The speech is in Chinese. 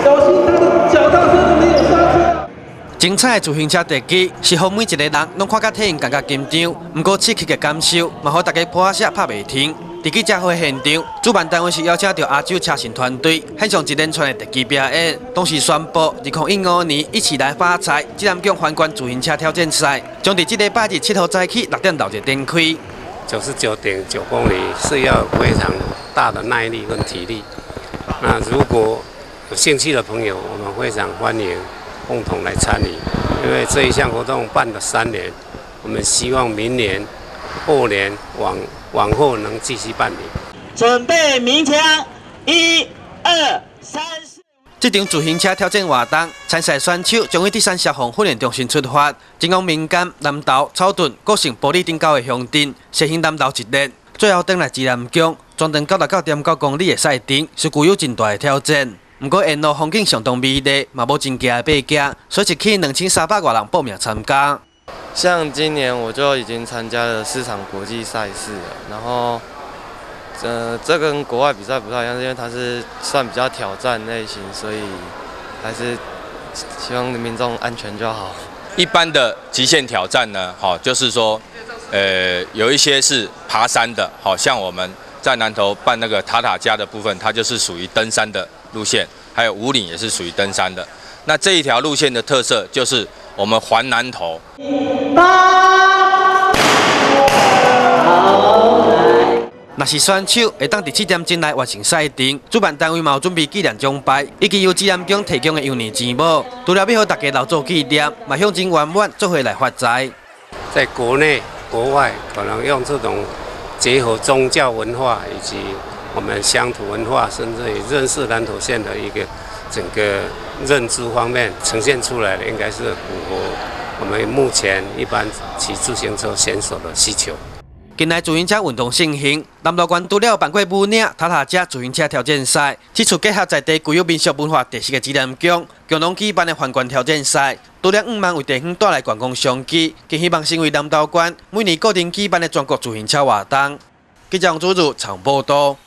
小心他的脚踏车没有刹车。 精彩的自行车特技是让每一个人拢看甲体验感觉紧张，不过刺激的感受，嘛互大家拍摄拍袂停。伫记者会现场，主办单位是邀请到亚洲车神团队，献上一连串的特技表演，同时宣布2015年一起来发财指南宫环关自行车挑战赛，将伫这礼拜日7号早起6点到就展开。 99.9公里是要有非常大的耐力跟体力。那如果有兴趣的朋友，我们非常欢迎共同来参与，因为这一项活动办了3年，我们希望明年、后年往后能继续办理。 准备鸣枪，1、2、3、4。 这场自行车挑战活动，参赛选手将于第3消防训练中心出发，前往民间、南投、草屯、各省玻璃顶高的乡镇，实行南投一日，最后回来指南宫，全长99.9公里的赛程，是具有真大的挑战。不过沿路风景相当美丽，嘛无真惊的爬架，所以一起2300多人报名参加。 像今年我就已经参加了4场国际赛事了，然后，这跟国外比赛不太一样，因为它是算比较挑战类型，所以还是希望民众安全就好。 一般的极限挑战呢，就是说，有一些是爬山的，像我们在南投办那个塔塔加的部分，它就是属于登山的路线，还有武岭也是属于登山的。那这一条路线的特色就是我们环南投。若是选手会当伫7点钟内完成赛程，主办单位嘛有准备纪念奖牌，以及由指南宫提供的幼年钱物，除了要互大家留作纪念，嘛向真圆满做伙来发财。 在国内、国外，可能用这种结合宗教文化以及我们乡土文化，甚至于认识南投县的一个整个认知方面呈现出来的，应该是符合我们目前一般骑自行车选手的需求。 近来自行车运动盛行，南投县除了办过武岭、塔塔加自行车挑战赛，这次结合在地具有民俗文化特色的指南宫，共同举办的环关挑战赛，除了5万为地方带来观光商机，更希望成为南投县每年固定举办的全国自行车活动。记者王祖如采访报道。